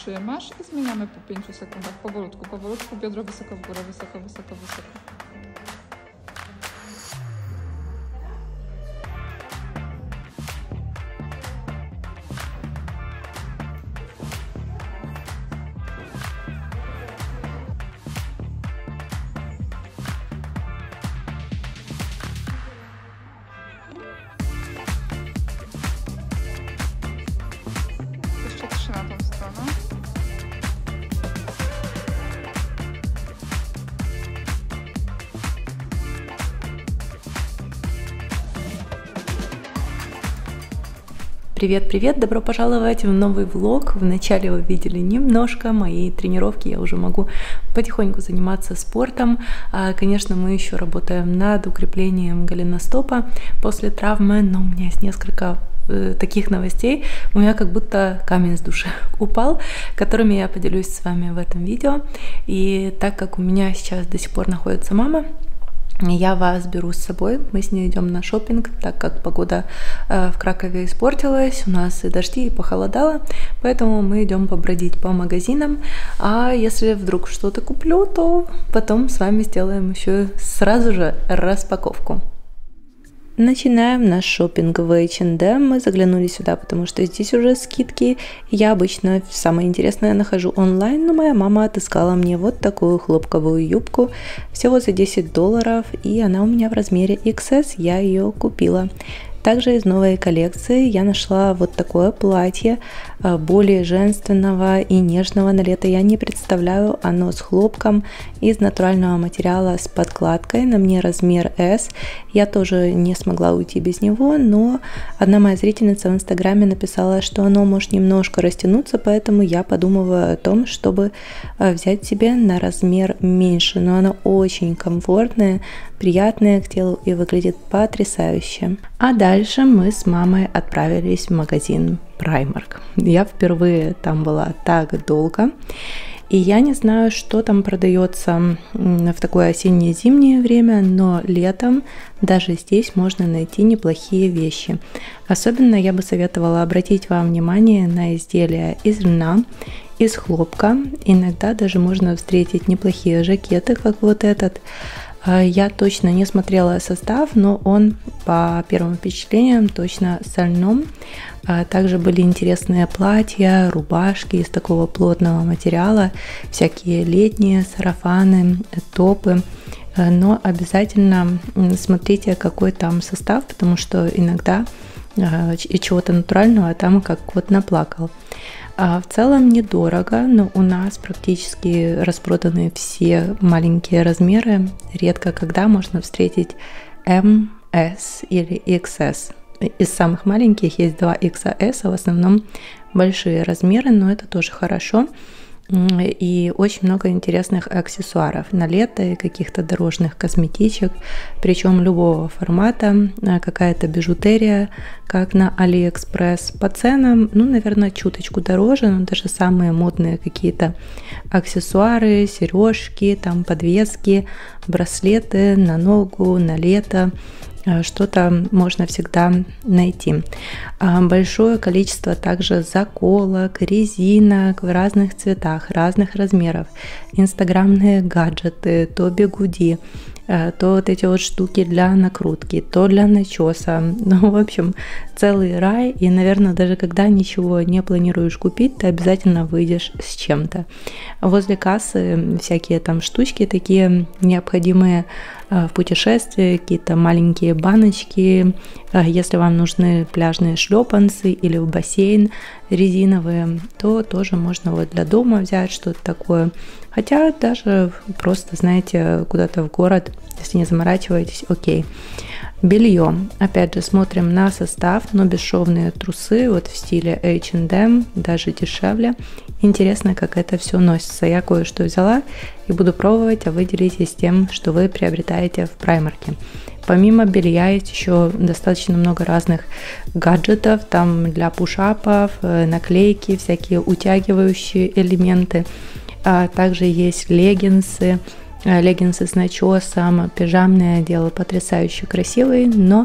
trzymasz i zmieniamy po 5 sekundach. Powolutku, powolutku, biodro wysoko w górę, wysoko, wysoko, wysoko. Jeszcze 3 na tą stronę. Привет-привет! Добро пожаловать в новый влог. Вначале вы видели немножко моей тренировки, я уже могу потихоньку заниматься спортом. Конечно, мы еще работаем над укреплением голеностопа после травмы, но у меня есть несколько таких новостей. У меня как будто камень с души упал, которыми я поделюсь с вами в этом видео. И так как у меня сейчас до сих пор находится мама, я вас беру с собой, мы с ней идем на шопинг, так как погода в Кракове испортилась, у нас и дожди, и похолодало, поэтому мы идем побродить по магазинам, а если вдруг что-то куплю, то потом с вами сделаем еще сразу же распаковку. Начинаем наш шопинг в H&M. Мы заглянули сюда, потому что здесь уже скидки. Я обычно самое интересное нахожу онлайн, но моя мама отыскала мне вот такую хлопковую юбку всего за $10, и она у меня в размере XS, я ее купила. Также из новой коллекции я нашла вот такое платье, более женственного и нежного на лето я не представляю. Оно с хлопком из натурального материала с подкладкой, на мне размер S. Я тоже не смогла уйти без него, но одна моя зрительница в инстаграме написала, что оно может немножко растянуться, поэтому я подумываю о том, чтобы взять себе на размер меньше. Но оно очень комфортное, приятное к телу и выглядит потрясающе. А дальше мы с мамой отправились в магазин Primark. Я впервые там была так долго, и я не знаю, что там продается в такое осенне-зимнее время, но летом даже здесь можно найти неплохие вещи. Особенно я бы советовала обратить вам внимание на изделия из льна, из хлопка. Иногда даже можно встретить неплохие жакеты, как вот этот. Я точно не смотрела состав, но он по первым впечатлениям точно со льном. Также были интересные платья, рубашки из такого плотного материала, всякие летние сарафаны, топы. Но обязательно смотрите, какой там состав, потому что иногда чего-то натурального там как кот наплакал. В целом недорого, но у нас практически распроданы все маленькие размеры. Редко когда можно встретить M, S или XS. Из самых маленьких есть 2XS, а в основном большие размеры, но это тоже хорошо. И очень много интересных аксессуаров на лето и каких-то дорожных косметичек, причем любого формата, какая-то бижутерия, как на AliExpress. По ценам, ну, наверное, чуточку дороже, но даже самые модные какие-то аксессуары, сережки, там подвески, браслеты на ногу, на лето. Что-то можно всегда найти. Большое количество также заколок, резинок в разных цветах, разных размеров, инстаграмные гаджеты, то бигуди, то вот эти вот штуки для накрутки, то для начеса. Ну, в общем, целый рай. И, наверное, даже когда ничего не планируешь купить, ты обязательно выйдешь с чем-то. Возле кассы всякие там штучки такие необходимые в путешествии, какие-то маленькие баночки, если вам нужны пляжные шлепанцы или в бассейн резиновые, то тоже можно вот для дома взять что-то такое. Хотя даже просто, знаете, куда-то в город, если не заморачиваетесь, окей. Белье. Опять же, смотрим на состав, но бесшовные трусы, вот в стиле H&M, даже дешевле. Интересно, как это все носится. Я кое-что взяла и буду пробовать, а вы делитесь тем, что вы приобретаете в Primark. Помимо белья есть еще достаточно много разных гаджетов, там для пушапов, наклейки, всякие утягивающие элементы. Также есть леггинсы с начесом, пижамное дело потрясающе красивый, но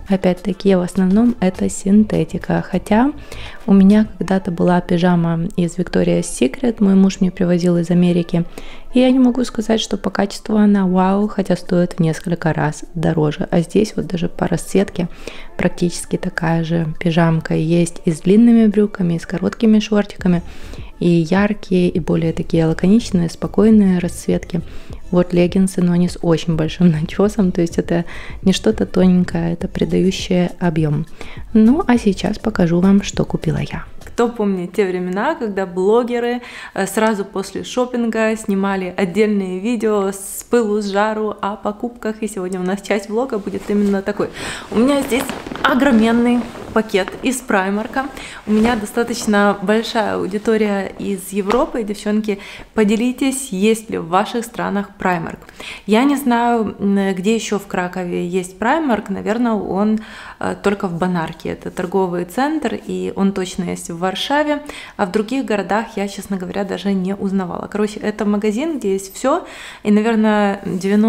Опять-таки, в основном это синтетика, хотя у меня когда-то была пижама из Victoria's Secret, мой муж мне привозил из Америки, и я не могу сказать, что по качеству она вау, хотя стоит в несколько раз дороже, а здесь вот даже по расцветке практически такая же пижамка есть и с длинными брюками, и с короткими шортиками, и яркие, и более такие лаконичные, спокойные расцветки. Вот леггинсы, но они с очень большим начесом, то есть это не что-то тоненькое, это придающее объем. Ну а сейчас покажу вам, что купила я. Кто помнит те времена, когда блогеры сразу после шопинга снимали отдельные видео с пылу, с жару о покупках, и сегодня у нас часть влога будет именно такой. У меня здесь огроменный пакет из Праймарка. У меня достаточно большая аудитория из Европы. Девчонки, поделитесь, есть ли в ваших странах Праймарк. Я не знаю, где еще в Кракове есть Праймарк. Наверное, он только в Бонарке. Это торговый центр, и он точно есть в Варшаве. А в других городах я, честно говоря, даже не узнавала. Короче, это магазин, где есть все. И, наверное,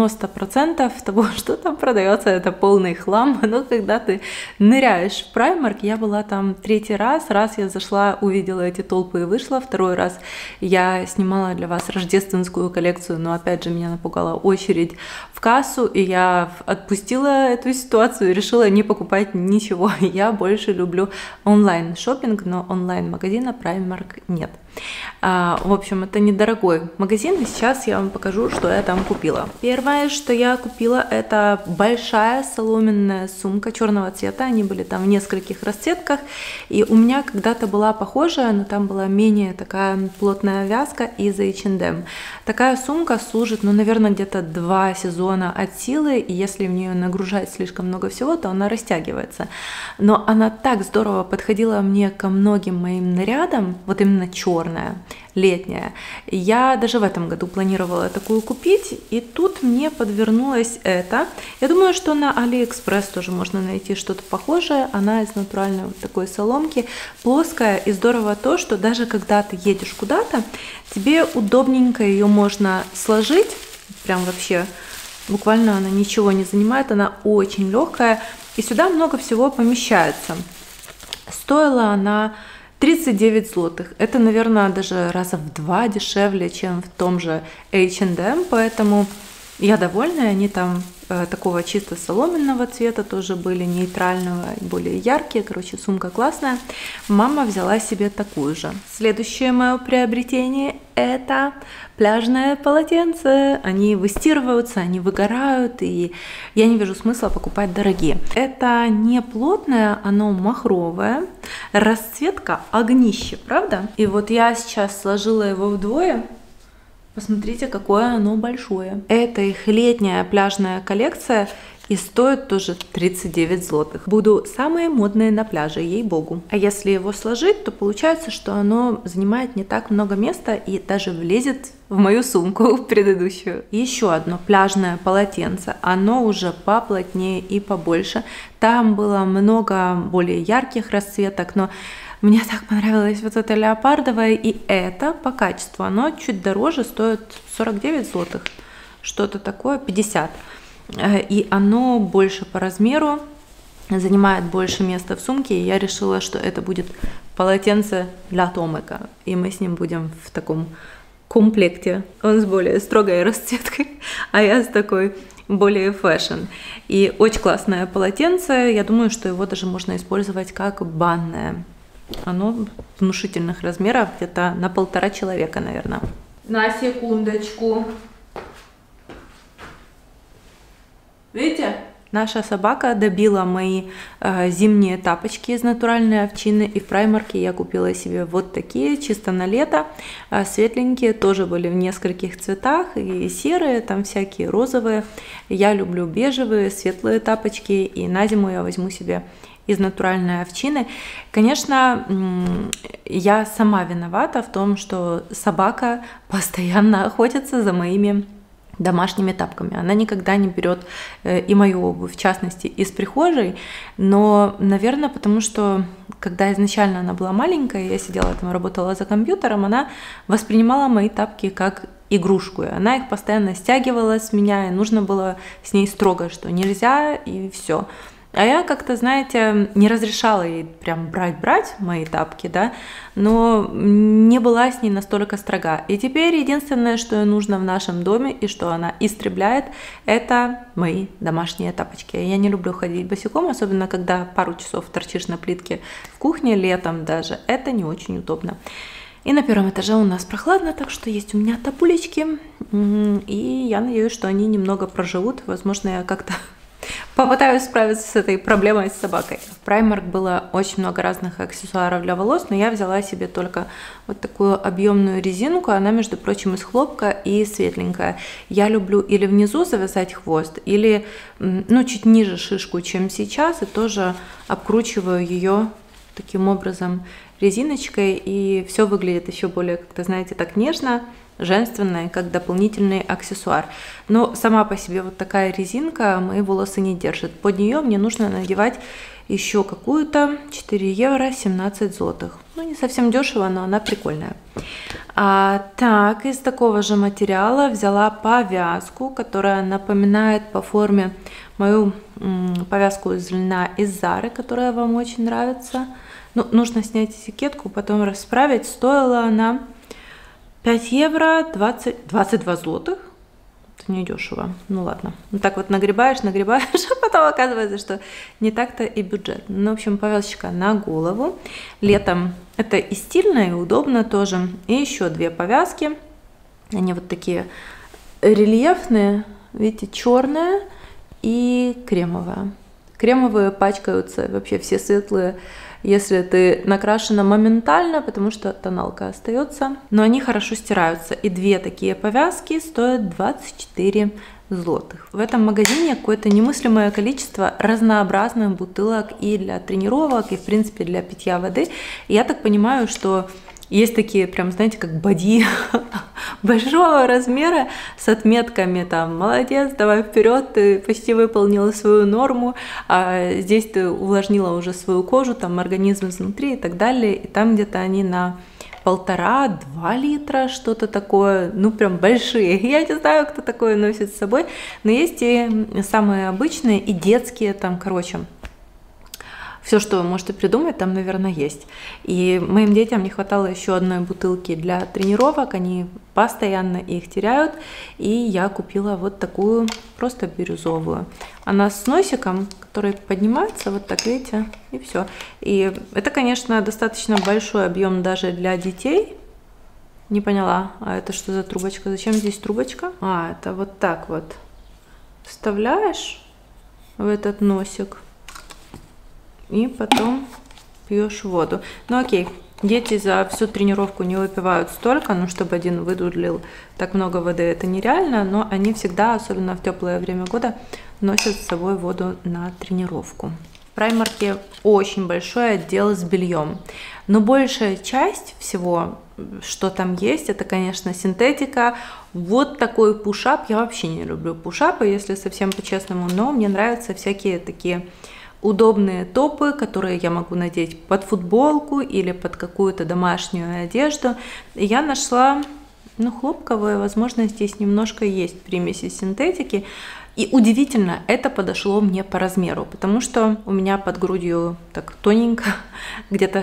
90% того, что там продается, это полный хлам. Но когда ты ныряешь в Праймарк, я была там 3-й раз. Раз я зашла, увидела эти толпы и вышла. 2-й раз я снимала для вас рождественскую коллекцию, но опять же меня напугала очередь в кассу, и я отпустила эту ситуацию и решила не покупать ничего. Я больше люблю онлайн-шоппинг, но онлайн-магазина Primark нет. В общем, это недорогой магазин, и сейчас я вам покажу, что я там купила. Первое, что я купила, это большая соломенная сумка черного цвета. Они были там в нескольких расцветках, и у меня когда-то была похожая, но там была менее такая плотная вязка из H&M. Такая сумка служит, ну, наверное, где-то 2 сезона от силы, и если в нее нагружать слишком много всего, то она растягивается. Но она так здорово подходила мне ко многим моим нарядам, вот именно черная, летняя. Я даже в этом году планировала такую купить, и тут мне подвернулось это. Я думаю, что на AliExpress тоже можно найти что-то похожее. Она из натуральной вот такой соломки, плоская, и здорово то, что даже когда ты едешь куда-то, тебе удобненько ее можно сложить, прям вообще буквально она ничего не занимает, она очень легкая, и сюда много всего помещается. Стоила она 39 злотых. Это, наверное, даже раза в 2 дешевле, чем в том же H&M, поэтому я довольна. Они там такого чисто соломенного цвета тоже были, нейтрального, более яркие. Короче, сумка классная. Мама взяла себе такую же. Следующее мое приобретение — это пляжное полотенце. Они выстирываются, они выгорают, и я не вижу смысла покупать дорогие. Это не плотное, оно махровое. Расцветка огнище, правда? И вот я сейчас сложила его вдвое. Посмотрите, какое оно большое. Это их летняя пляжная коллекция, и стоит тоже 39 злотых. Буду самые модные на пляже, ей-богу. А если его сложить, то получается, что оно занимает не так много места и даже влезет в мою сумку предыдущую. Еще одно пляжное полотенце. Оно уже поплотнее и побольше. Там было много более ярких расцветок, но мне так понравилось вот это леопардовое, и это по качеству. Оно чуть дороже, стоит 49 злотых, что-то такое, 50. И оно больше по размеру, занимает больше места в сумке, и я решила, что это будет полотенце для Томика, и мы с ним будем в таком комплекте. Он с более строгой расцветкой, а я с такой более фэшн. И очень классное полотенце, я думаю, что его даже можно использовать как банное. Оно внушительных размеров, где-то на 1,5 человека, наверное. На секундочку. Видите? Наша собака добила мои зимние тапочки из натуральной овчины, и в Праймарке я купила себе вот такие, чисто на лето, светленькие, тоже были в нескольких цветах, и серые, там всякие розовые. Я люблю бежевые, светлые тапочки, и на зиму я возьму себе из натуральной овчины. Конечно, я сама виновата в том, что собака постоянно охотится за моими домашними тапками. Она никогда не берет и мою обувь, в частности, из прихожей, но, наверное, потому что, когда изначально она была маленькая, я сидела там, работала за компьютером, она воспринимала мои тапки как игрушку, и она их постоянно стягивала с меня, и нужно было с ней строго, что нельзя, и все. А я как-то, знаете, не разрешала ей прям брать мои тапки, да, но не была с ней настолько строга. И теперь единственное, что ей нужно в нашем доме и что она истребляет, это мои домашние тапочки. Я не люблю ходить босиком, особенно когда пару часов торчишь на плитке в кухне, летом даже. Это не очень удобно. И на первом этаже у нас прохладно, так что есть у меня тапулечки. И я надеюсь, что они немного проживут. Возможно, я как-то попытаюсь справиться с этой проблемой с собакой. В Primark было очень много разных аксессуаров для волос, но я взяла себе только вот такую объемную резинку. Она, между прочим, из хлопка и светленькая. Я люблю или внизу завязать хвост, или чуть ниже шишку, чем сейчас, и тоже обкручиваю ее таким образом резиночкой, и все выглядит еще более, как-то, знаете, так нежно, женственная, как дополнительный аксессуар. Но сама по себе вот такая резинка мои волосы не держит. Под нее мне нужно надевать еще какую-то 4 евро 17 злотых. Не совсем дешево, но она прикольная. Так, из такого же материала взяла повязку, которая напоминает по форме мою повязку из льна из Зары, которая вам очень нравится. Нужно снять этикетку, потом расправить. Стоила она 5 евро 22 злотых. Это не дешево. Ладно. Так вот нагребаешь, а потом оказывается, что не так-то и бюджет. В общем, повязочка на голову. Летом это и стильно, и удобно тоже. И еще 2 повязки. Они вот такие рельефные. Видите, черная и кремовая. Кремовые пачкаются, вообще все светлые, если ты накрашена моментально, потому что тоналка остается, но они хорошо стираются. И 2 такие повязки стоят 24 злотых. В этом магазине какое-то немыслимое количество разнообразных бутылок и для тренировок, и в принципе для питья воды. И я так понимаю, что есть такие прям, знаете, как боди большого размера с отметками там: молодец, давай вперед, ты почти выполнила свою норму, а здесь ты увлажнила уже свою кожу, там организм изнутри и так далее. И там где-то они на 1,5-2 литра, что-то такое, прям большие. Я не знаю, кто такое носит с собой, но есть и самые обычные, и детские там, все, что вы можете придумать, там, наверное, есть. И моим детям не хватало еще одной бутылки для тренировок, они постоянно их теряют, и я купила вот такую, просто бирюзовую. Она с носиком, который поднимается, вот так, видите, и все. И это, конечно, достаточно большой объем даже для детей. Не поняла, а это что за трубочка? Зачем здесь трубочка? Это вот так вот вставляешь в этот носик и потом пьешь воду. Окей, дети за всю тренировку не выпивают столько, чтобы один выдудлил так много воды, это нереально, но они всегда, особенно в теплое время года, носят с собой воду на тренировку. В Primark очень большой отдел с бельем, но большая часть всего, что там есть, это, конечно, синтетика. Вот такой пушап. Я вообще не люблю пушапы, если совсем по-честному, но мне нравятся всякие такие удобные топы, которые я могу надеть под футболку или под какую-то домашнюю одежду. И я нашла, хлопковые, возможно, здесь немножко есть примеси синтетики. И удивительно, это подошло мне по размеру, потому что у меня под грудью так тоненько, где-то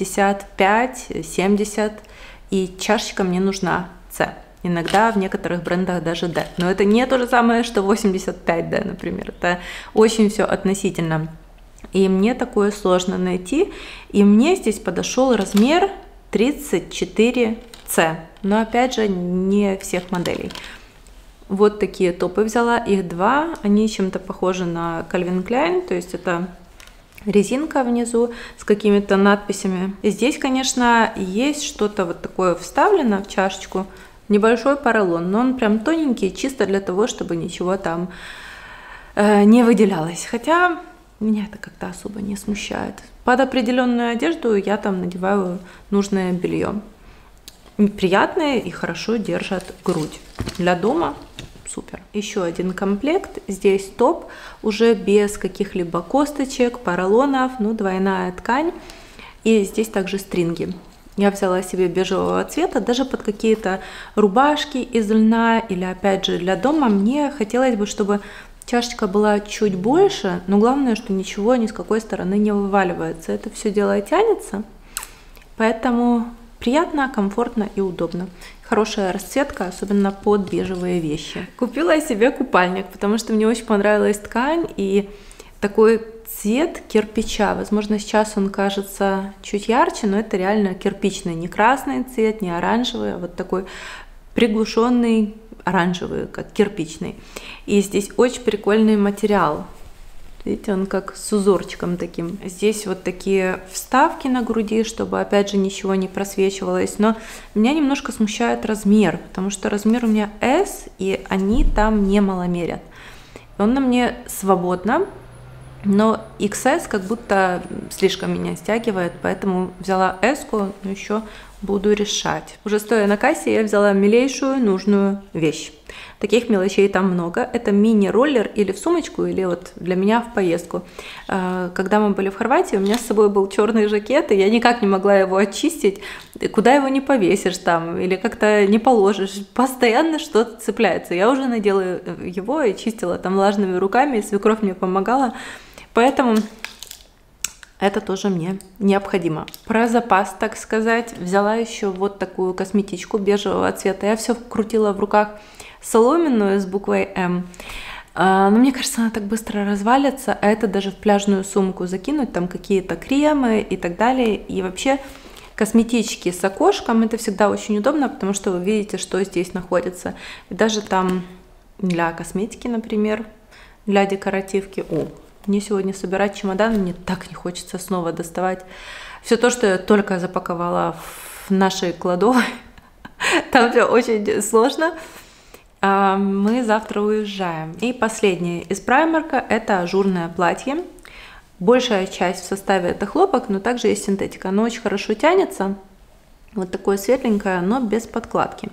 65-70, и чашечка мне нужна С. Иногда в некоторых брендах даже D. Но это не то же самое, что 85D, например. Это очень все относительно. И мне такое сложно найти. И мне здесь подошел размер 34C. Но опять же, не всех моделей. Вот такие топы взяла. Их 2. Они чем-то похожи на Calvin Klein. То есть это резинка внизу с какими-то надписями. И здесь, конечно, есть что-то вот такое вставлено в чашечку. Небольшой поролон. Но он прям тоненький, чисто для того, чтобы ничего там не выделялось. Хотя меня это как-то особо не смущает. Под определенную одежду я там надеваю нужное белье. Приятные и хорошо держат грудь. Для дома супер. Еще один комплект. Здесь топ уже без каких-либо косточек, поролонов, двойная ткань. И здесь также стринги. Я взяла себе бежевого цвета, даже под какие-то рубашки из льна или, опять же, для дома. Мне хотелось бы, чтобы чашечка была чуть больше, но главное, что ничего ни с какой стороны не вываливается. Это все дело тянется, поэтому приятно, комфортно и удобно. Хорошая расцветка, особенно под бежевые вещи. Купила я себе купальник, потому что мне очень понравилась ткань и такой цвет кирпича. Возможно, сейчас он кажется чуть ярче, но это реально кирпичный, не красный цвет, не оранжевый, а вот такой приглушенный оранжевый, как кирпичный. И здесь очень прикольный материал. Видите, он как с узорчиком таким. Здесь вот такие вставки на груди, чтобы опять же ничего не просвечивалось. Но меня немножко смущает размер, потому что размер у меня S, и они там не маломерят. Он на мне свободно, но XS как будто слишком меня стягивает, поэтому взяла S-ку, но еще буду решать. Уже стоя на кассе, я взяла милейшую нужную вещь. Таких мелочей там много. Это мини-роллер или в сумочку, или вот для меня в поездку. Когда мы были в Хорватии, у меня с собой был черный жакет, и я никак не могла его очистить. Куда его не повесишь там, или как-то не положишь. Постоянно что-то цепляется. Я уже надела его и чистила там влажными руками, и свекровь мне помогала. Поэтому это тоже мне необходимо. Про запас, так сказать, взяла еще вот такую косметичку бежевого цвета. Я все крутила в руках соломенную с буквой М. Но мне кажется, она так быстро развалится, а это даже в пляжную сумку закинуть, там какие-то кремы и так далее. И вообще косметички с окошком, это всегда очень удобно, потому что вы видите, что здесь находится. И даже там для косметики, например, для декоративки. Мне сегодня собирать чемодан, мне так не хочется снова доставать все то, что я только запаковала в нашей кладовой. Там все очень сложно. Мы завтра уезжаем. И последнее из Primark — это ажурное платье. Большая часть в составе это хлопок, но также есть синтетика. Оно очень хорошо тянется. Вот такое светленькое, но без подкладки.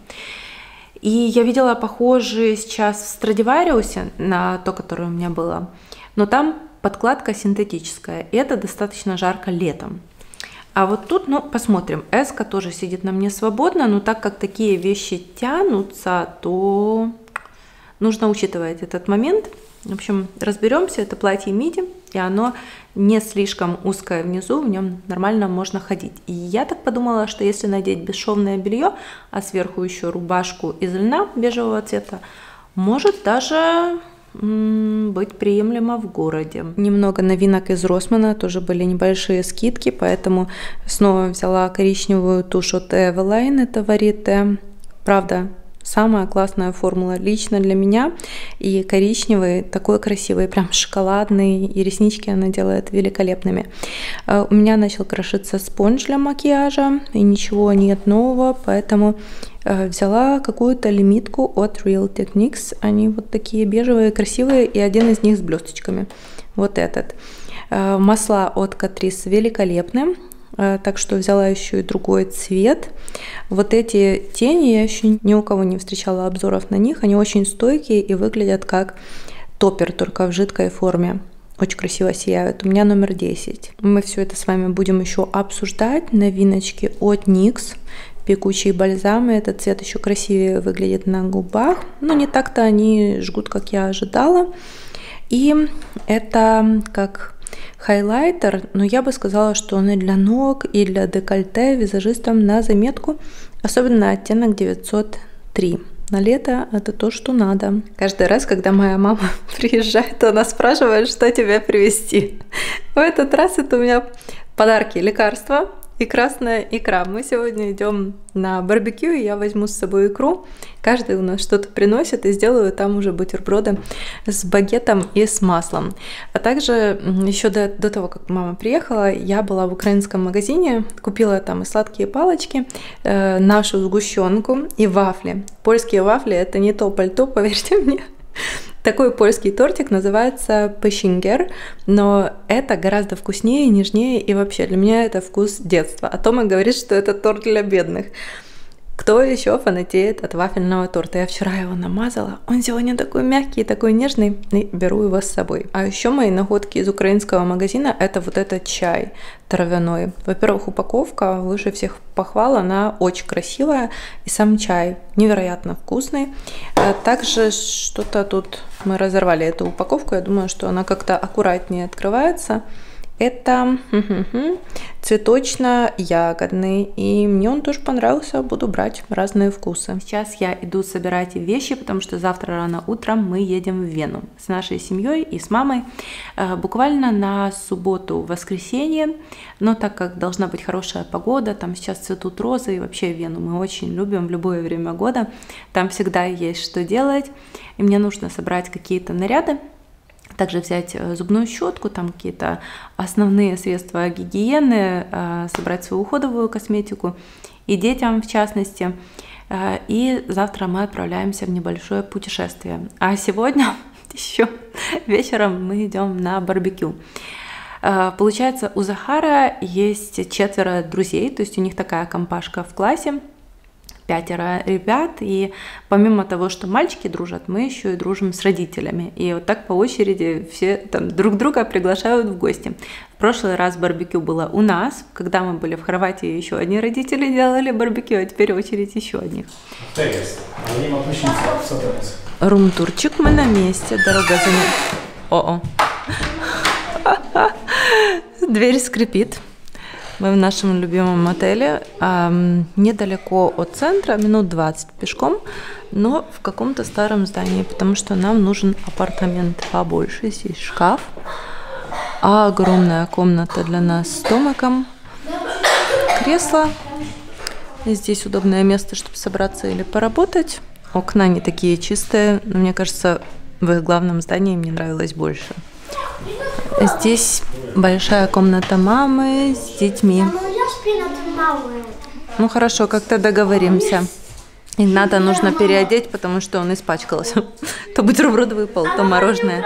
И я видела похожие сейчас в Stradivarius на то, которое у меня было. Но там подкладка синтетическая, и это достаточно жарко летом. А вот тут, посмотрим. S-ка тоже сидит на мне свободно, но так как такие вещи тянутся, то нужно учитывать этот момент. В общем, разберемся. Это платье миди, и оно не слишком узкое внизу, в нем нормально можно ходить. И я так подумала, что если надеть бесшовное белье, а сверху еще рубашку из льна бежевого цвета, может даже быть приемлемо в городе. Немного новинок из Rossmann, тоже были небольшие скидки, поэтому снова взяла коричневую тушь от Eveline, это Varieté. Правда, самая классная формула лично для меня. И коричневый такой красивый, прям шоколадный, и реснички она делает великолепными. У меня начал крошиться спонж для макияжа, и ничего нет нового, поэтому взяла какую-то лимитку от Real Techniques. Они вот такие бежевые, красивые, и один из них с блесточками. Вот этот. Масла от Catrice великолепны, так что взяла еще и другой цвет. Вот эти тени, я еще ни у кого не встречала обзоров на них. Они очень стойкие и выглядят как топпер, только в жидкой форме. Очень красиво сияют. У меня номер 10. Мы все это с вами будем еще обсуждать. Новиночки от NYX. Пекучие бальзамы. Этот цвет еще красивее выглядит на губах. Но не так-то они жгут, как я ожидала. И это как хайлайтер, но я бы сказала, что он и для ног, и для декольте визажистам на заметку. Особенно оттенок 903. На лето это то, что надо. Каждый раз, когда моя мама приезжает, она спрашивает, что тебе привезти. В этот раз это у меня подарки, лекарства и красная икра. Мы сегодня идем на барбекю, и я возьму с собой икру. Каждый у нас что-то приносит, и сделаю там уже бутерброды с багетом и с маслом. А также еще до того, как мама приехала, я была в украинском магазине, купила там и сладкие палочки, нашу сгущенку и вафли. Польские вафли — это не то пальто, поверьте мне. Такой польский тортик называется пешингер, но это гораздо вкуснее, нежнее, и вообще для меня это вкус детства. А Тома говорит, что это торт для бедных. Кто еще фанатеет от вафельного торта? Я вчера его намазала. Он сегодня такой мягкий, такой нежный. И беру его с собой. А еще мои находки из украинского магазина — это вот этот чай травяной. Во-первых, упаковка выше всех похвал. Она очень красивая. И сам чай невероятно вкусный. Также что-то тут мы разорвали эту упаковку. Я думаю, что она как-то аккуратнее открывается. Это цветочно-ягодный, и мне он тоже понравился, буду брать разные вкусы. Сейчас я иду собирать вещи, потому что завтра рано утром мы едем в Вену с нашей семьей и с мамой, буквально на субботу-воскресенье, но так как должна быть хорошая погода, там сейчас цветут розы, и вообще Вену мы очень любим в любое время года, там всегда есть что делать, и мне нужно собрать какие-то наряды. Также взять зубную щетку, там какие-то основные средства гигиены, собрать свою уходовую косметику и детям в частности. И завтра мы отправляемся в небольшое путешествие. А сегодня еще вечером мы идем на барбекю. Получается, у Захара есть 4 друзей, то есть у них такая компашка в классе. 5 ребят, и помимо того, что мальчики дружат, мы еще и дружим с родителями. И вот так по очереди все там друг друга приглашают в гости. В прошлый раз барбекю было у нас, когда мы были в Хорватии, еще одни родители делали барбекю, а теперь очередь еще одних. Рум-турчик, мы на месте, дорога за ним. О-о. Дверь скрипит. Мы в нашем любимом отеле, недалеко от центра, минут 20 пешком, но в каком-то старом здании, потому что нам нужен апартамент побольше. Здесь шкаф, огромная комната для нас с домиком, кресло. Здесь удобное место, чтобы собраться или поработать. Окна не такие чистые, но мне кажется, в их главном здании мне нравилось больше. Здесь большая комната мамы с детьми. Ну хорошо, как-то договоримся. Игната нужно переодеть, потому что он испачкался. То бутерброд выпал, то мороженое.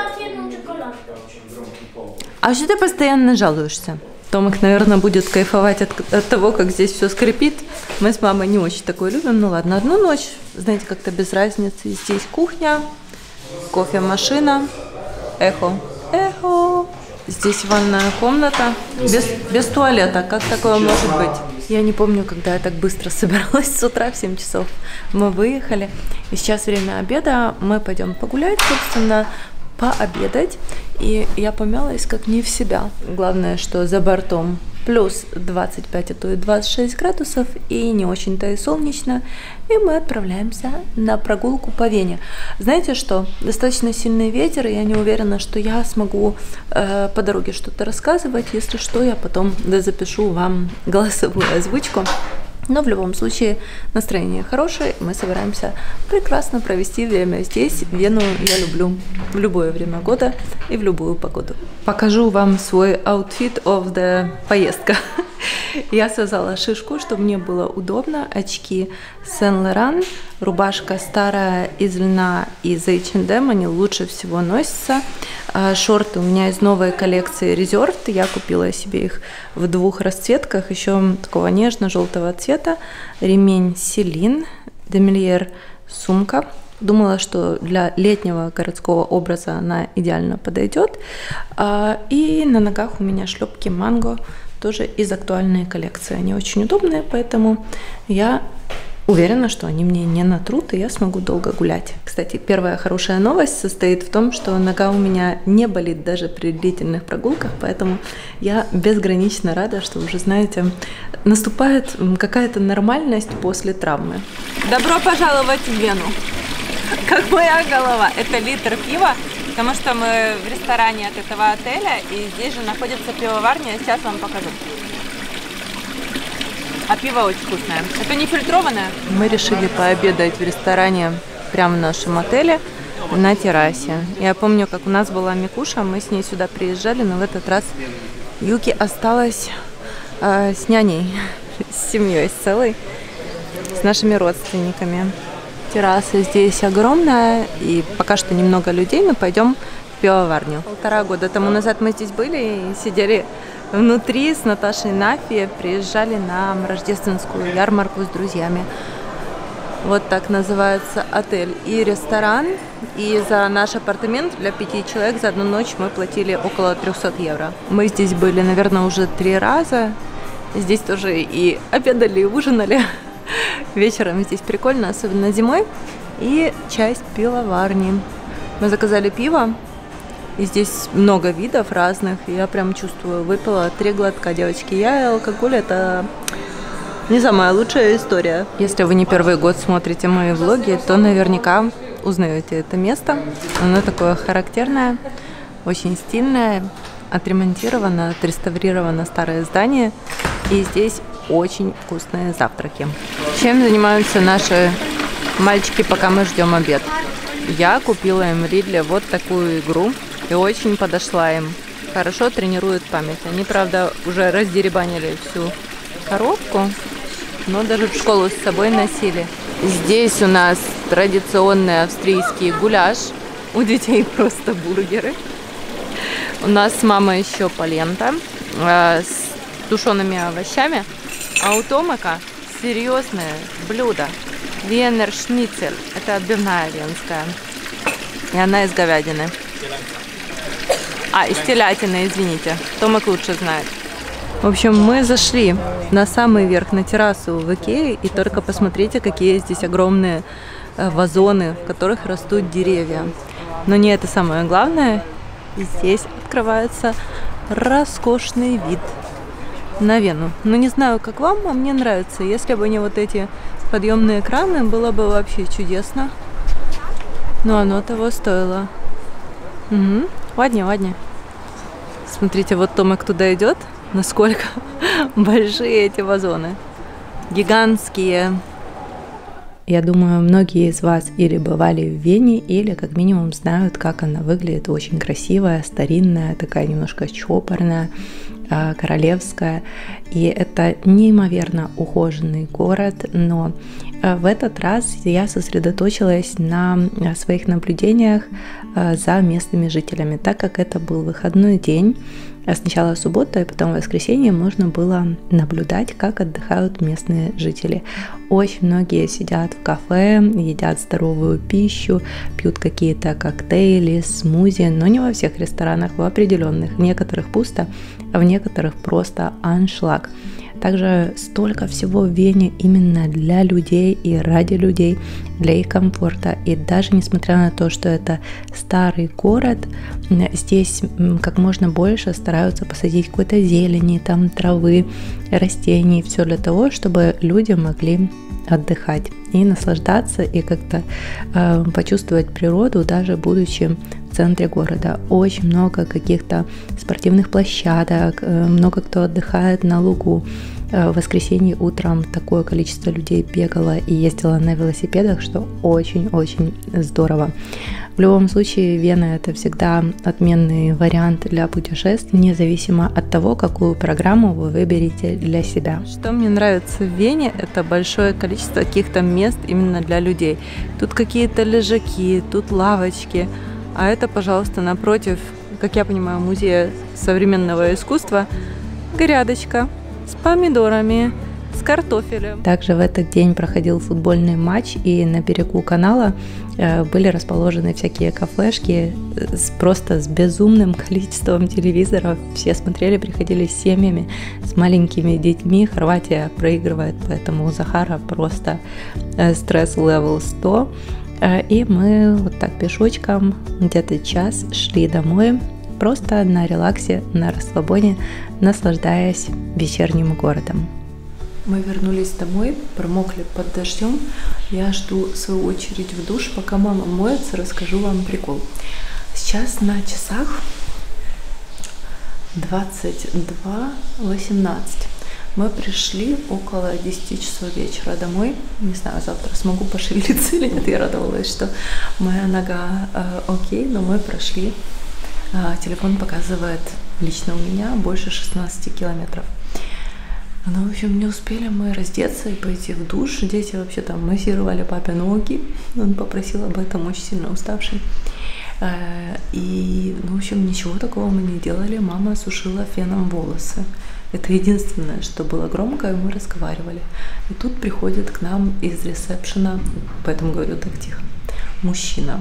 А что ты постоянно жалуешься? Томик, наверное, будет кайфовать от того, как здесь все скрипит. Мы с мамой не очень такое любим. Ну ладно, одну ночь, знаете, как-то без разницы. Здесь кухня, кофемашина, эхо. Эхо. Здесь ванная комната. Без туалета. Как такое может быть? Я не помню, когда я так быстро собиралась с утра в 7 часов. Мы выехали. И сейчас время обеда. Мы пойдем погулять, собственно, пообедать. И я помялась как не в себя. Главное, что за бортом плюс 25, а то и 26 градусов, и не очень-то и солнечно. И мы отправляемся на прогулку по Вене. Знаете что? Достаточно сильный ветер, и я не уверена, что я смогу по дороге что-то рассказывать. Если что, я потом запишу вам голосовую озвучку. Но в любом случае настроение хорошее, мы собираемся прекрасно провести время здесь. Вену я люблю в любое время года и в любую погоду. Покажу вам свой outfit of the поездка. Я связала шишку, чтобы мне было удобно. Очки Saint-Laurent, рубашка старая из льна из H&M, они лучше всего носятся. Шорты у меня из новой коллекции Resort, я купила себе их в 2 расцветках, еще такого нежно-желтого цвета. Ремень Celine, Demelier сумка. Думала, что для летнего городского образа она идеально подойдет. И на ногах у меня шлепки Mango, тоже из актуальной коллекции. Они очень удобные, поэтому я уверена, что они мне не натрут, и я смогу долго гулять. Кстати, первая хорошая новость состоит в том, что нога у меня не болит даже при длительных прогулках, поэтому я безгранично рада, что уже, знаете, наступает какая-то нормальность после травмы. Добро пожаловать в Вену! Как моя голова! Это литр пива, потому что мы в ресторане от этого отеля, и здесь же находится пивоварня, я сейчас вам покажу. А пиво очень вкусное. Это не фильтрованное. Мы решили пообедать в ресторане прямо в нашем отеле на террасе. Я помню, как у нас была Микуша, мы с ней сюда приезжали, но в этот раз Юки осталась с няней, с семьей, с целой, с нашими родственниками. Терраса здесь огромная, и пока что немного людей, но пойдем в пивоварню. 1,5 года тому назад мы здесь были и сидели внутри с Наташей Нафи, приезжали на рождественскую ярмарку с друзьями. Вот так называется отель и ресторан. И за наш апартамент для 5 человек за одну ночь мы платили около 300 евро. Мы здесь были, наверное, уже 3 раза. Здесь тоже и обедали, и ужинали. Вечером здесь прикольно, особенно зимой. И часть пивоварни. Мы заказали пиво. И здесь много видов разных. Я прям чувствую, выпила 3 глотка, девочки. Я и алкоголь — это не самая лучшая история. Если вы не первый год смотрите мои влоги, то наверняка узнаете это место. Оно такое характерное, очень стильное, отремонтировано, отреставрировано старое здание. И здесь очень вкусные завтраки. Чем занимаются наши мальчики, пока мы ждем обед? Я купила им в Ридле вот такую игру, и очень подошла им. Хорошо тренирует память. Они, правда, уже раздеребанили всю коробку, но даже в школу с собой носили. Здесь у нас традиционный австрийский гуляш. У детей просто бургеры. У нас с мамой еще полента с тушеными овощами. А у Томака серьезное блюдо. Венер шницель. Это отбивная венская. И она из говядины. Из телятины, извините. Томак лучше знает. В общем, мы зашли на самый верх, на террасу в Икее. И только посмотрите, какие здесь огромные вазоны, в которых растут деревья. Но не это самое главное. Здесь открывается роскошный вид на Вену. Ну, не знаю, как вам, а мне нравится. Если бы не вот эти подъемные краны, было бы вообще чудесно. Но оно того стоило. Угу. Ладнее. Смотрите, вот Томак туда идет. Насколько большие эти вазоны. Гигантские. Я думаю, многие из вас или бывали в Вене, или как минимум знают, как она выглядит. Очень красивая, старинная, такая немножко чопорная, королевская. И это неимоверно ухоженный город, но в этот раз я сосредоточилась на своих наблюдениях за местными жителями, так как это был выходной день. Сначала суббота, и потом воскресенье можно было наблюдать, как отдыхают местные жители. Очень многие сидят в кафе, едят здоровую пищу, пьют какие-то коктейли, смузи, но не во всех ресторанах, в определенных. В некоторых пусто, а в некоторых просто аншлаг. Также столько всего в Вене именно для людей и ради людей, для их комфорта. И даже несмотря на то, что это старый город, здесь как можно больше стараются посадить какой-то зелени, там травы, растений, все для того, чтобы люди могли отдыхать и наслаждаться, и как-то почувствовать природу, даже будучи в центре города. Очень много каких-то спортивных площадок, много кто отдыхает на лугу. В воскресенье утром такое количество людей бегало и ездило на велосипедах, что очень-очень здорово. В любом случае, Вена — это всегда отменный вариант для путешествий, независимо от того, какую программу вы выберете для себя. Что мне нравится в Вене, это большое количество каких-то мест именно для людей. Тут какие-то лежаки, тут лавочки, а это, пожалуйста, напротив, как я понимаю, музея современного искусства, грядочка с помидорами, с картофелем. Также в этот день проходил футбольный матч, и на берегу канала были расположены всякие кафешки просто с безумным количеством телевизоров. Все смотрели, приходили с семьями, с маленькими детьми. Хорватия проигрывает, поэтому у Захара просто стресс-левел 100. И мы вот так пешочком где-то час шли домой, просто на релаксе, на расслабоне, наслаждаясь вечерним городом. Мы вернулись домой, промокли под дождем. Я жду свою очередь в душ. Пока мама моется, расскажу вам прикол. Сейчас на часах 22:18. Мы пришли около 10 часов вечера домой. Не знаю, завтра смогу пошевелиться или нет. Я радовалась, что моя нога окей, но мы прошли. Телефон показывает лично у меня больше 16 километров. Ну, в общем, не успели мы раздеться и пойти в душ. Дети вообще там массировали папе ноги. Он попросил об этом, очень сильно уставший. И, ну, в общем, ничего такого мы не делали. Мама сушила феном волосы. Это единственное, что было громко, и мы разговаривали. И тут приходит к нам из ресепшена, поэтому говорю так тихо, мужчина.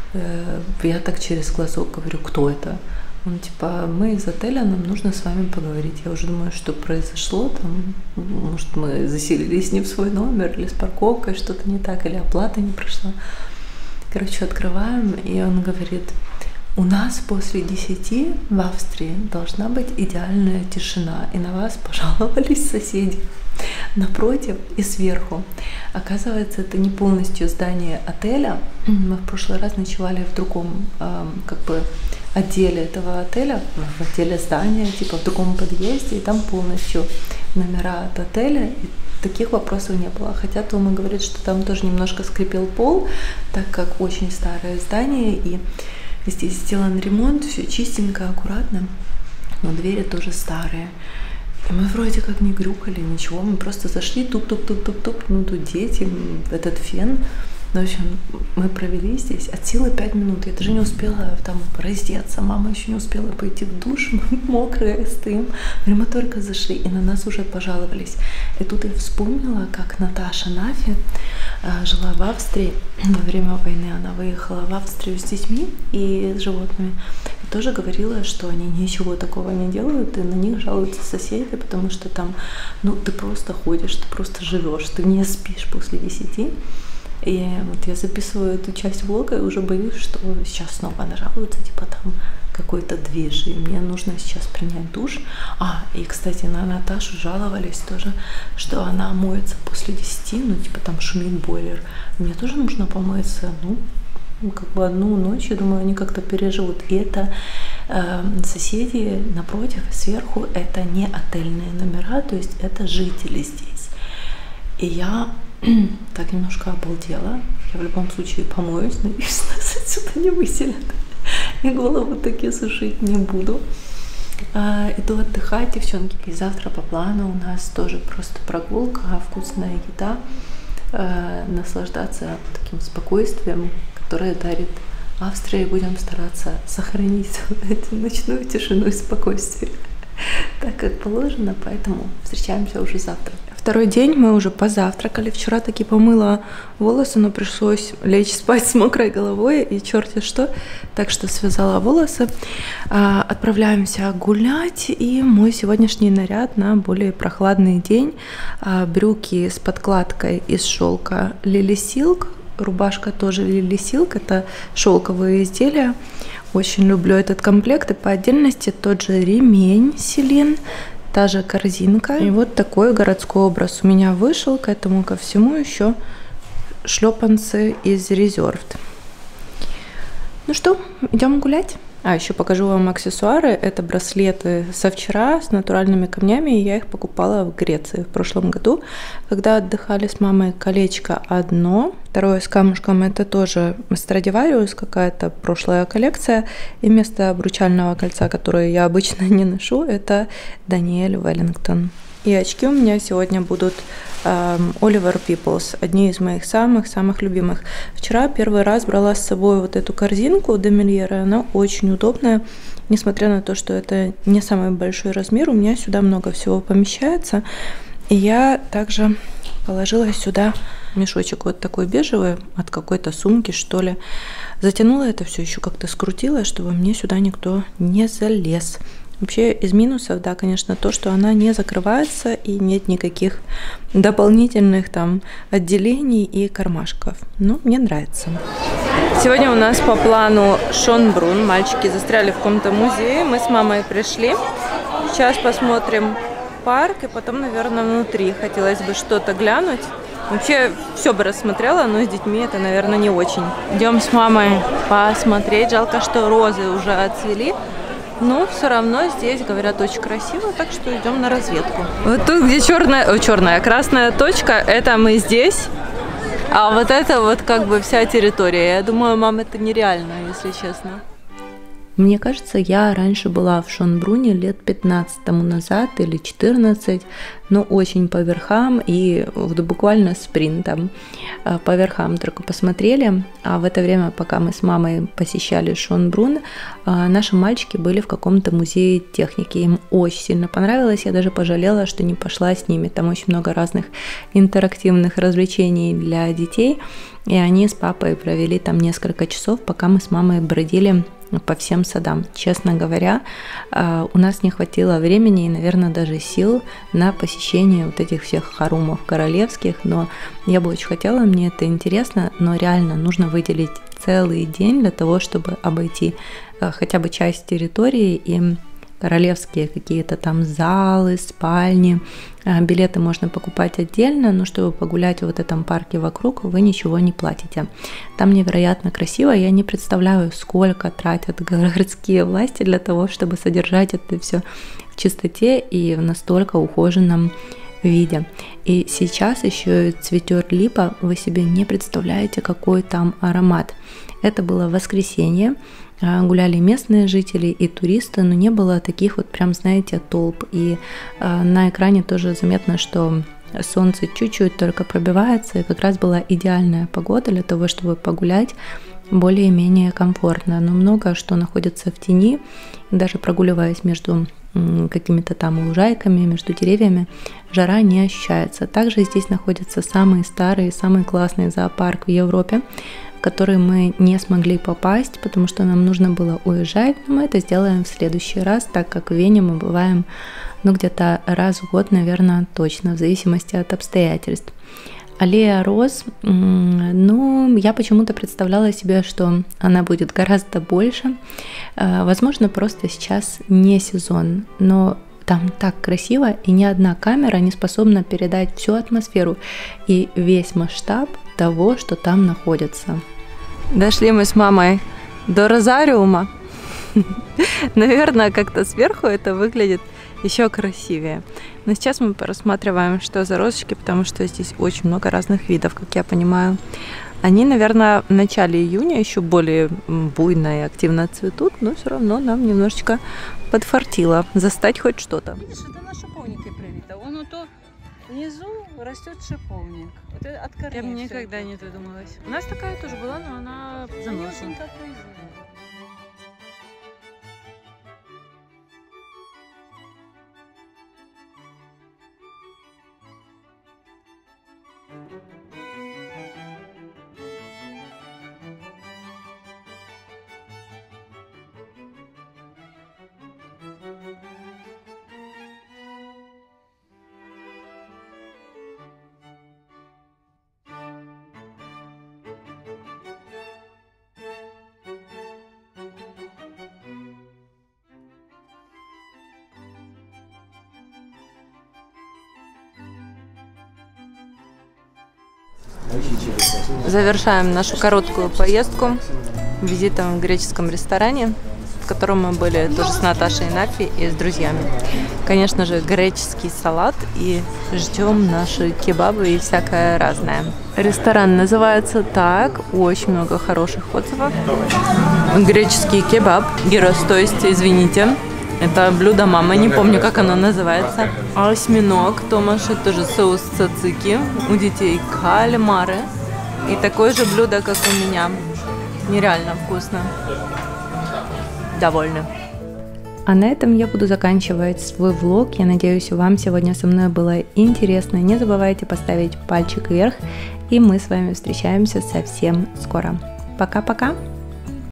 Я так через глазок говорю, кто это? Он типа, мы из отеля, нам нужно с вами поговорить. Я уже думаю, что произошло там, может, мы заселились не в свой номер, или с парковкой что-то не так, или оплата не прошла. Короче, открываем, и он говорит, у нас после 10 в Австрии должна быть идеальная тишина, и на вас пожаловались соседи напротив и сверху. Оказывается, это не полностью здание отеля. Мы в прошлый раз ночевали в другом как бы отделе этого отеля, в отделе здания, типа в другом подъезде, и там полностью номера от отеля, и таких вопросов не было. Хотя Тома говорит, что там тоже немножко скрипел пол, так как очень старое здание, и здесь сделан ремонт, все чистенько, аккуратно, но двери тоже старые. И мы вроде как не грюкали, ничего, мы просто зашли, туп-туп-туп-туп-туп, ну тут дети, этот фен. Ну, в общем, мы провели здесь от силы 5 минут. Я даже не успела там раздеться, мама еще не успела пойти в душ, мы мокрые стоим. Мы только зашли, и на нас уже пожаловались. И тут я вспомнила, как Наташа Нафи жила в Австрии. Во время войны она выехала в Австрию с детьми и с животными. И тоже говорила, что они ничего такого не делают, и на них жалуются соседи, потому что там, ну, ты просто ходишь, ты просто живешь, ты не спишь после 10. И вот я записываю эту часть влога и уже боюсь, что сейчас снова нажалуются, типа там какой-то движ, и мне нужно сейчас принять душ. И, кстати, на Наташу жаловались тоже, что она моется после 10, ну, типа там шумит бойлер. Мне тоже нужно помыться, ну, как бы одну ночь, я думаю, они как-то переживут. И это соседи напротив, сверху, это не отельные номера, то есть это жители здесь. И я так немножко обалдела. Я в любом случае помоюсь, надеюсь, нас отсюда не выселят. И голову таки сушить не буду. Иду отдыхать, девчонки. И завтра по плану у нас тоже просто прогулка, вкусная еда. Наслаждаться таким спокойствием, которое дарит Австрия. И будем стараться сохранить эту ночную тишину и спокойствие, так как положено. Поэтому встречаемся уже завтра. Второй день, мы уже позавтракали. Вчера таки помыла волосы, но пришлось лечь спать с мокрой головой и черти что. Так что связала волосы. Отправляемся гулять. И мой сегодняшний наряд на более прохладный день. Брюки с подкладкой из шелка Lily Silk. Рубашка тоже Lily Silk. Это шелковые изделия. Очень люблю этот комплект. И по отдельности тот же ремень Celine. Та же корзинка. И вот такой городской образ у меня вышел. К этому ко всему еще шлепанцы из Reserved. Ну что, идем гулять? Еще покажу вам аксессуары. Это браслеты со вчера с натуральными камнями. Я их покупала в Греции в прошлом году, когда отдыхали с мамой. Колечко одно, второе с камушком. Это тоже Stradivarius, какая-то прошлая коллекция. И вместо обручального кольца, которое я обычно не ношу, это Daniel Wellington. И очки у меня сегодня будут Oliver Peoples, одни из моих самых-самых любимых. Вчера первый раз брала с собой вот эту корзинку Демельера, она очень удобная, несмотря на то, что это не самый большой размер, у меня сюда много всего помещается. И я также положила сюда мешочек вот такой бежевый от какой-то сумки, что ли. Затянула это все, еще как-то скрутила, чтобы мне сюда никто не залез. Вообще из минусов, да, конечно, то, что она не закрывается и нет никаких дополнительных там отделений и кармашков. Ну, мне нравится. Сегодня у нас по плану Шонбрунн. Мальчики застряли в каком-то музее. Мы с мамой пришли. Сейчас посмотрим парк и потом, наверное, внутри хотелось бы что-то глянуть. Вообще все бы рассмотрела, но с детьми это, наверное, не очень. Идем с мамой посмотреть. Жалко, что розы уже отцвели. Но все равно здесь, говорят, очень красиво, так что идем на разведку. Вот тут, где красная точка, это мы здесь. А вот это вот как бы вся территория. Я думаю, мам, это нереально, если честно. Мне кажется, я раньше была в Шонбруне лет 15 тому назад или 14, но очень по верхам и буквально спринтом. По верхам только посмотрели, а в это время, пока мы с мамой посещали Шонбрун, наши мальчики были в каком-то музее техники. Им очень сильно понравилось, я даже пожалела, что не пошла с ними. Там очень много разных интерактивных развлечений для детей, и они с папой провели там несколько часов, пока мы с мамой бродили по всем садам. Честно говоря, у нас не хватило времени и, наверное, даже сил на посещение вот этих всех харумов королевских, но я бы очень хотела, мне это интересно, но реально нужно выделить целый день для того, чтобы обойти хотя бы часть территории и королевские какие-то там залы, спальни. Билеты можно покупать отдельно, но чтобы погулять в вот этом парке вокруг, вы ничего не платите. Там невероятно красиво, я не представляю, сколько тратят городские власти для того, чтобы содержать это все в чистоте и в настолько ухоженном виде. И сейчас еще цветет липа, вы себе не представляете, какой там аромат. Это было воскресенье, гуляли местные жители и туристы, но не было таких вот прям, знаете, толп. И на экране тоже заметно, что солнце чуть-чуть только пробивается, и как раз была идеальная погода для того, чтобы погулять более-менее комфортно. Но много что находится в тени, даже прогуливаясь между какими-то там лужайками, между деревьями, жара не ощущается. Также здесь находится самый старый, самый классный зоопарк в Европе, в который мы не смогли попасть, потому что нам нужно было уезжать, но мы это сделаем в следующий раз, так как в Вене мы бываем где-то раз в год, наверное, точно, в зависимости от обстоятельств. Аллея роз, я почему-то представляла себе, что она будет гораздо больше. Возможно, просто сейчас не сезон, но там так красиво, и ни одна камера не способна передать всю атмосферу и весь масштаб того, что там находится. Дошли мы с мамой до розариума. Наверное, как-то сверху это выглядит еще красивее. Но сейчас мы рассматриваем, что за розочки, потому что здесь очень много разных видов, как я понимаю. Они, наверное, в начале июня еще более буйно и активно цветут, но все равно нам немножечко подфартило застать хоть что-то. Видишь, это на шиповнике привито. Вон то внизу растет шиповник. Вот от корней. Я бы никогда не додумалась. У нас такая тоже была, но она замерзла. Завершаем нашу короткую поездку визитом в греческом ресторане, в котором мы были тоже с Наташей и Нафи и с друзьями. Конечно же, греческий салат, и ждем наши кебабы и всякое разное. Ресторан называется так, очень много хороших отзывов. Греческий кебаб, гирос, то есть, извините, это блюдо мамы, не помню, как оно называется. Осьминог, Томаши, тоже соус цацики, у детей кальмары. И такое же блюдо, как у меня. Нереально вкусно. Довольны. А на этом я буду заканчивать свой влог. Я надеюсь, вам сегодня со мной было интересно. Не забывайте поставить пальчик вверх. И мы с вами встречаемся совсем скоро. Пока-пока!